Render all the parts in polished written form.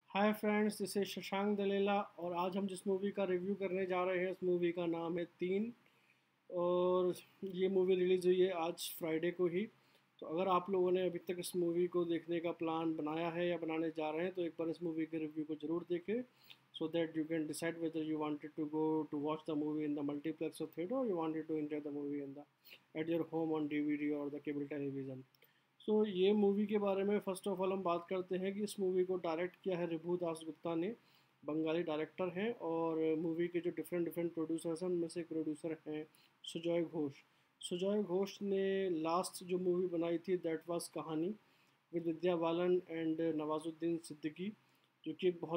Hi friends, this is Shashank Dalela. और आज हम जिस मूवी का रिव्यू करने जा रहे हैं उस मूवी का नाम है तीन। और ये मूवी रिलीज़ हुई है आज फ्राइडे को ही। तो अगर आप लोगों ने अभी तक इस मूवी को देखने का प्लान बनाया है या बनाने जा रहे हैं तो एक बार इस मूवी के रिव्यू को ज़रूर देखें, so that you can decide whether you wanted to go to watch the movie in the multiplex और थिएटर, और you wanted to enjoy the movie in the at your home on DVD और the cable television. So ये movie के बारे में first of all हम बात करते हैं कि इस मूवी को डायरेक्ट किया है रिभु दास गुप्ता ने। बंगाली डायरेक्टर हैं। और मूवी के जो डिफरेंट डिफरेंट प्रोड्यूसर्स हैं उनमें से एक प्रोड्यूसर हैं सुजॉय घोष। सुजॉय घोष ने लास्ट जो मूवी बनाई थी that was Kahaani with Vidya Balan and Nawazuddin Siddiqui, जो कि एक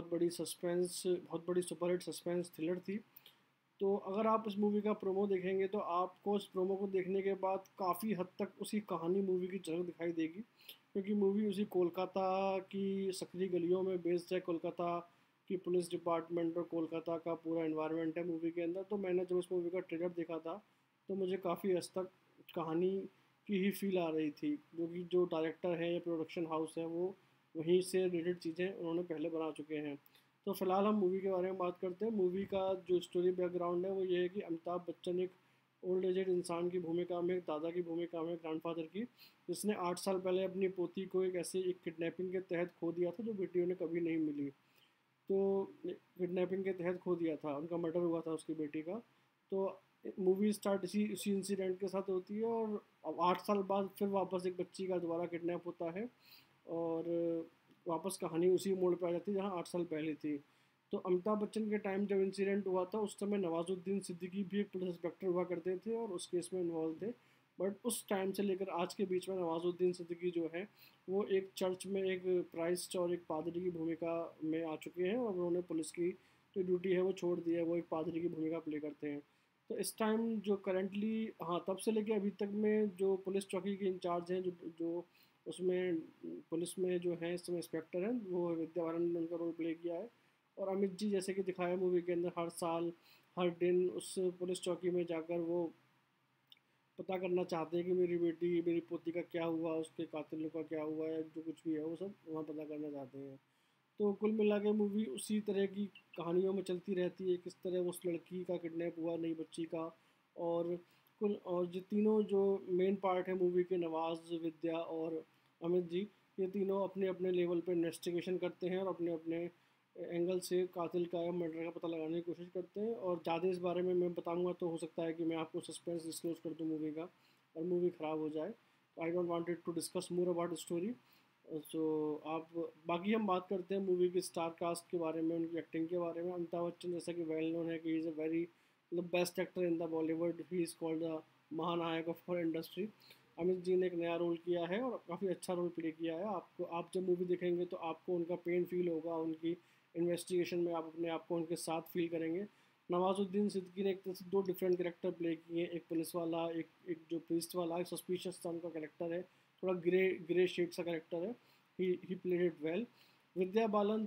बहुत बड़ी सुपरहिट सस्पेंस थ्रिलर थी। तो अगर आप इस मूवी का प्रोमो देखेंगे तो आपको इस प्रोमो को देखने के बाद काफ़ी हद तक उसी कहानी मूवी की झलक दिखाई देगी, क्योंकि मूवी उसी कोलकाता की सकरी गलियों में बेस्ड है। कोलकाता की पुलिस डिपार्टमेंट और कोलकाता का पूरा एनवायरनमेंट है मूवी के अंदर। तो मैंने जब इस मूवी का ट्रेलर देखा था तो मुझे काफ़ी हद तक कहानी की ही फील आ रही थी, जो कि जो डायरेक्टर है या प्रोडक्शन हाउस है वो वहीं से रिलेटेड चीज़ें उन्होंने पहले बना चुके हैं। तो फिलहाल हम मूवी के बारे में बात करते हैं। मूवी का जो स्टोरी बैकग्राउंड है वो ये है कि अमिताभ बच्चन एक ओल्ड एजेड इंसान की भूमिका में, एक दादा की भूमिका में, ग्रैंडफादर की, जिसने 8 साल पहले अपनी पोती को एक किडनैपिंग के तहत खो दिया था, जो बेटी उन्हें कभी नहीं मिली। तो किडनैपिंग के तहत खो दिया था, उनका मर्डर हुआ था उसकी बेटी का। तो मूवी स्टार्ट इसी उसी इंसिडेंट के साथ होती है। और अब 8 साल बाद फिर वापस एक बच्ची का दोबारा किडनैप होता है। और वापस कहानी उसी मोड़ पर आ जाती है जहाँ 8 साल पहले थी। तो अमिताभ बच्चन के टाइम जब इंसिडेंट हुआ था उस समय नवाजुद्दीन सिद्दीकी भी एक पुलिस इंस्पेक्टर हुआ करते थे और उस केस में इन्वॉल्व थे। बट उस टाइम से लेकर आज के बीच में नवाजुद्दीन सिद्दीकी जो है वो एक चर्च में एक प्राइस्ट और एक पादरी की भूमिका में आ चुके हैं, और उन्होंने पुलिस की जो ड्यूटी है वो छोड़ दी है, वो एक पादरी की भूमिका प्ले करते हैं। तो इस टाइम जो करंटली, हाँ, तब से लेके अभी तक में जो पुलिस चौकी के इंचार्ज हैं, जो जो उसमें पुलिस में जो है इस समय इंस्पेक्टर हैं, वो विद्या बालन ने उनका रोल प्ले किया है। और अमित जी, जैसे कि दिखाया मूवी के अंदर, हर साल हर दिन उस पुलिस चौकी में जाकर वो पता करना चाहते हैं कि मेरी बेटी, मेरी पोती का क्या हुआ, उसके कातिलों का क्या हुआ है, जो कुछ भी है वो सब वहाँ पता करना चाहते हैं। तो कुल मिला के मूवी उसी तरह की कहानियों में चलती रहती है, किस तरह उस लड़की का किडनैप हुआ, नई बच्ची का। और और जो तीनों जो मेन पार्ट है मूवी के, नवाज, विद्या और अमित जी, ये तीनों अपने अपने लेवल पे इन्वेस्टिगेशन करते हैं और अपने अपने एंगल से कातिल का या मर्डर का पता लगाने की कोशिश करते हैं। और ज़्यादा इस बारे में मैं बताऊंगा तो हो सकता है कि मैं आपको सस्पेंस डिस्क्लोज कर दूं मूवी का और मूवी ख़राब हो जाए। तो I don't wanted to discuss more about story. So आप, बाकी हम बात करते हैं मूवी की स्टार कास्ट के बारे में, उनकी एक्टिंग के बारे में। अमिताभ बच्चन जैसा कि वेल नोन है कि इज़ अ वेरी मतलब best actor in the Bollywood, he is called the mahanayak of हर इंडस्ट्री। अमित जी ने एक नया रोल किया है और काफ़ी अच्छा रोल प्ले किया है। आपको, आप जब मूवी देखेंगे तो आपको उनका पेन फील होगा, उनकी इन्वेस्टिगेशन में आप अपने आप को उनके साथ फील करेंगे। नवाजुद्दीन सिद्दीकी ने एक तरह से दो डिफरेंट कैरेक्टर प्ले किए हैं, एक पुलिस वाला, एक एक जो प्रीस्ट वाला, एक सस्पिशियस सा उनका कैरेक्टर है, थोड़ा ग्रे ग्रे शेड सा कैरेक्टर है। He played it well. Vidya Balan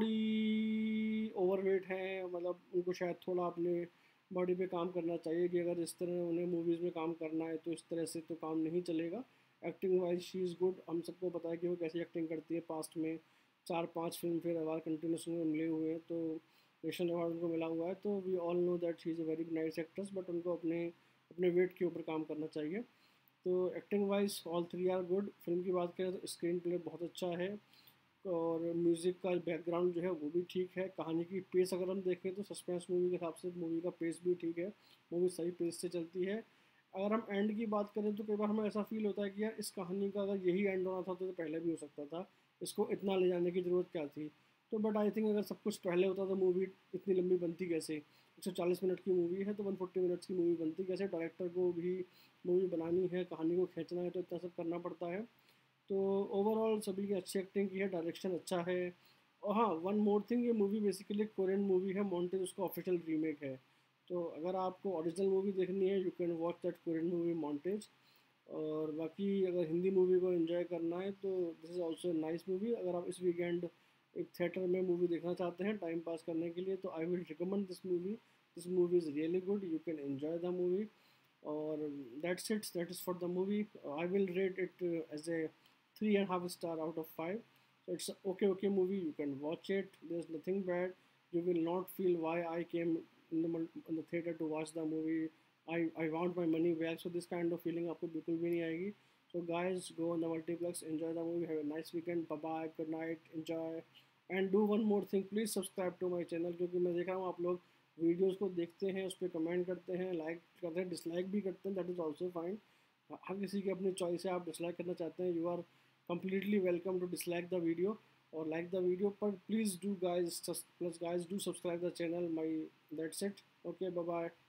थोड़ी ओवरवेट है, मतलब उनको शायद थोड़ा अपने बॉडी पे काम करना चाहिए कि अगर इस तरह उन्हें मूवीज़ में काम करना है तो इस तरह से तो काम नहीं चलेगा। Acting wise she is good, हम सबको पता है कि वो कैसी एक्टिंग करती है। पास्ट में 4-5 फिल्म फेयर अवार्ड कंटिन्यूस उनको मिले हुए हैं, तो नेशनल अवार्ड उनको मिला हुआ है। तो we all know that she is a very nice actress, but उनको अपने अपने वेट के ऊपर काम करना चाहिए। तो acting wise all three are good. Film की बात करें तो स्क्रीन प्ले बहुत अच्छा है, और म्यूज़िक का बैकग्राउंड जो है वो भी ठीक है। कहानी की पेस अगर हम देखें तो सस्पेंस मूवी के हिसाब से मूवी का पेस भी ठीक है, मूवी सही पेस से चलती है। अगर हम एंड की बात करें तो कई बार हमें ऐसा फील होता है कि यार इस कहानी का अगर यही एंड होना था तो पहले भी हो सकता था, इसको इतना ले जाने की ज़रूरत क्या थी। तो बट आई थिंक अगर सब कुछ पहले होता तो मूवी इतनी लंबी बनती कैसे। 140 मिनट की मूवी है तो 140 मिनट्स की मूवी बनती कैसे। डायरेक्टर को भी मूवी बनानी है, कहानी को खींचना है, तो इतना सब करना पड़ता है। तो ओवरऑल सभी की अच्छी एक्टिंग की है, डायरेक्शन अच्छा है। और हाँ, वन मोर थिंग, ये मूवी बेसिकली कोरियन मूवी है, मॉन्टेज उसका ऑफिशियल रीमेक है। तो अगर आपको ओरिजिनल मूवी देखनी है you can watch that Korean movie Montage. और बाकी अगर हिंदी मूवी को एंजॉय करना है तो this is also nice movie. अगर आप इस वीकेंड एक थिएटर में मूवी देखना चाहते हैं टाइम पास करने के लिए तो I will recommend this movie. This movie is really good, you can enjoy the movie. और that is for the movie. I will rate it as a 3.5 star out of 5। So it's a okay movie. You can watch it. There's nothing bad. You will not feel why I came in the theater to watch the movie. I want my money back. So this kind of feeling आपको बिल्कुल भी नहीं आएगी. So guys, go on the multiplex, enjoy the movie, have a nice weekend. Bye bye, good night, enjoy. And do one more thing, please subscribe to my channel, क्योंकि मैं देख रहा हूँ आप लोग वीडियोस को देखते हैं, उस पर कमेंट करते हैं, लाइक करते हैं, डिसलाइक भी करते हैं. That is also fine. हर किसी की अपनी चॉइस है. आप डिसलाइक करना चाहते हैं, you are completely welcome to dislike the video or like the video, but please do guys, just plus guys, do subscribe the channel. My That's it. Okay, bye bye.